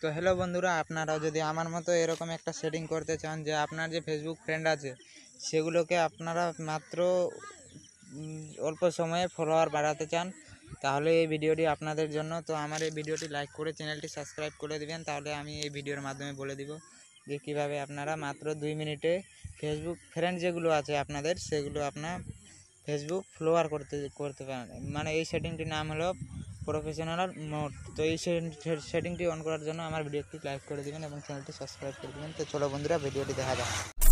তো হ্যালো বন্ধুরা, আপনারাও যদি আমার মতো এরকম একটা সেটিং করতে চান যে আপনার যে ফেসবুক ফ্রেন্ড আছে সেগুলোকে আপনারা মাত্র অল্প সময়ে ফলোয়ার বাড়াতে চান, তাহলে এই ভিডিওটি আপনাদের জন্য। তো আমার এই ভিডিওটি লাইক করে চ্যানেলটি সাবস্ক্রাইব করে দিবেন, তাহলে আমি এই ভিডিওর মাধ্যমে বলে দিব যে কীভাবে আপনারা মাত্র 2 মিনিটে ফেসবুক ফ্রেন্ড যেগুলো আছে আপনাদের সেগুলো আপনার ফেসবুক ফলোয়ার করতে পারেন। মানে এই সেটিংটির নাম হলো প্রফেশনাল মোড। তো এই সেটিংটি অন করার জন্য আমার ভিডিওটি লাইক করে দিবেন এবং চ্যানেলটি সাবস্ক্রাইব করে দিবেন। তো চলো বন্ধুরা, ভিডিওটি দেখা যাক।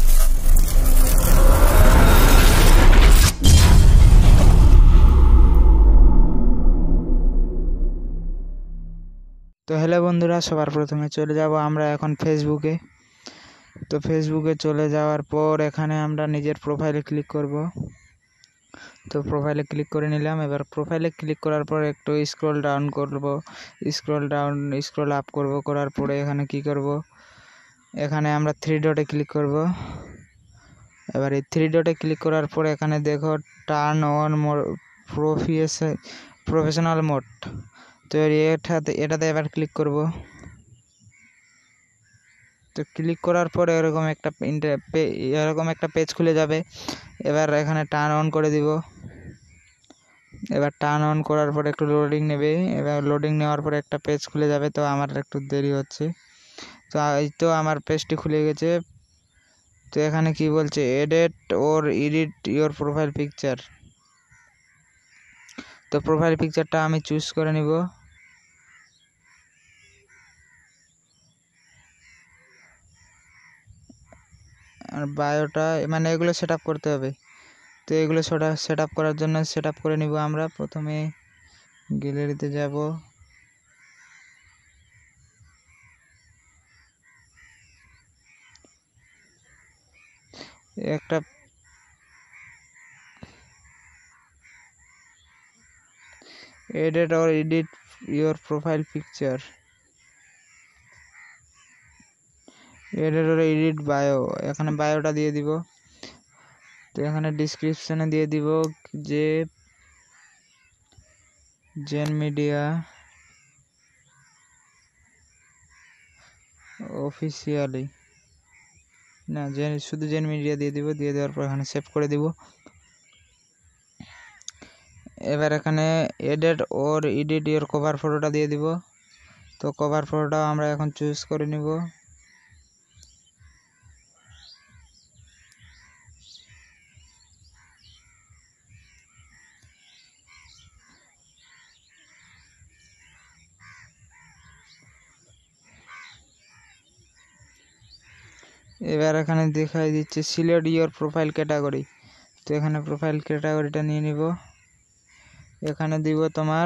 তো হ্যালো বন্ধুরা, সবার প্রথমে চলে যাব আমরা এখন ফেসবুকে। তো ফেসবুকে চলে যাওয়ার পর এখানে আমরা নিজের প্রোফাইলে ক্লিক করব। তো প্রোফাইলে ক্লিক করে নিলাম। এবার প্রোফাইলে ক্লিক করার পর একটু স্ক্রল ডাউন করব, স্ক্রল আপ করব। করার পরে এখানে কি করব, এখানে আমরা 3 ডটে ক্লিক করব। এবার এই 3 ডটে ক্লিক করার পর এখানে দেখো টার্ন অন প্রফেশনাল মোড। তো এটাতে এবার ক্লিক করব। তো ক্লিক করার পর এরকম একটা পেজ খুলে যাবে। এবার এখানে টার্ন অন করে দিব। এবার টার্ন অন করার পর একটু লোডিং নেবে। এবার লোডিং নেওয়ার পর একটা পেজ খুলে যাবে। তো আমার একটু দেরি হচ্ছে। তো এই তো আমার পেজটি খুলে গেছে। তো এখানে কি বলছে, edit or edit your profile picture. তো প্রোফাইল পিকচারটা আমি চুজ করে নিব। আর বায়োটা মানে এগুলো সেট আপ করতে হবে। তো এগুলো সেট আপ করার জন্য সেট আপ করে নিব। আমরা প্রথমে গ্যালারিতে যাব। একটা edit or edit your profile picture, edit or edit bio. এখানে বায়োটা দিয়ে দিব। তো এখানে ডিসক্রিপশনে দিয়ে দিব যে জেন মিডিয়া অফিসিয়ালি না, শুধু জেন মিডিয়া দিয়ে দিব। দিয়ে দেওয়ার পর এখানে সেভ করে দিব। এবার এখানে edit or edit your cover ফটোটা দিয়ে দিব। তো কভার ফটোটা আমরা এখন চুজ করে নিব। এবার এখানে দেখাই দিচ্ছে সিলেক্ট ইওর প্রোফাইল ক্যাটাগরি। তো এখানে প্রোফাইল ক্যাটাগরিটা নিয়ে নিব। এখানে দিব তোমার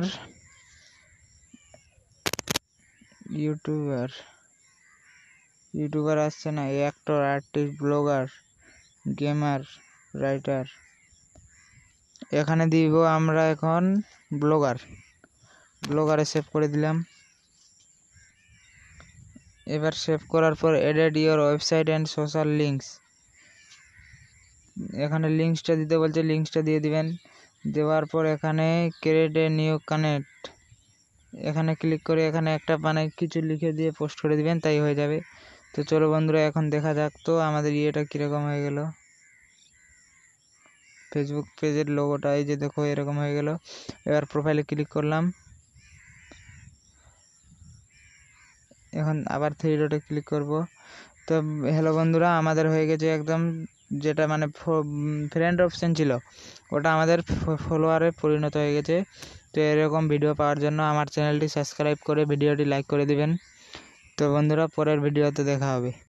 ইউটিউবার আসছে না, actor, artist, blogger, gamer, writer. এখানে দিব আমরা এখন ব্লগারে সেভ করে দিলাম। এবার সেভ করার পর edit your website and social links. এখানে লিঙ্কসটা দিতে বলছে, লিঙ্কসটা দিয়ে দিবেন। দেওয়ার পর এখানে ক্রিয়েট এ নিউ কানেক্ট, এখানে ক্লিক করে এখানে একটা মানে কিছু লিখে দিয়ে পোস্ট করে দিবেন, তাই হয়ে যাবে। তো চলো বন্ধুরা, এখন দেখা যাক তো আমাদের ইয়েটা কীরকম হয়ে গেল। ফেসবুক পেজের লোগোটা এই যে দেখো এরকম হয়ে গেল। এবার প্রোফাইলে ক্লিক করলাম। এখন আবার 3 ডটে ক্লিক করব। তো হ্যালো বন্ধুরা, আমাদের হয়ে গেছে একদম, যেটা মানে ফ্রেন্ড অপশন ছিল ওটা আমাদের ফলোয়ারে পরিণত হয়ে গেছে। তো এরকম ভিডিও পাওয়ার জন্য আমার চ্যানেলটি সাবস্ক্রাইব করে ভিডিওটি লাইক করে দিবেন। তো বন্ধুরা, পরের ভিডিওতে দেখা হবে।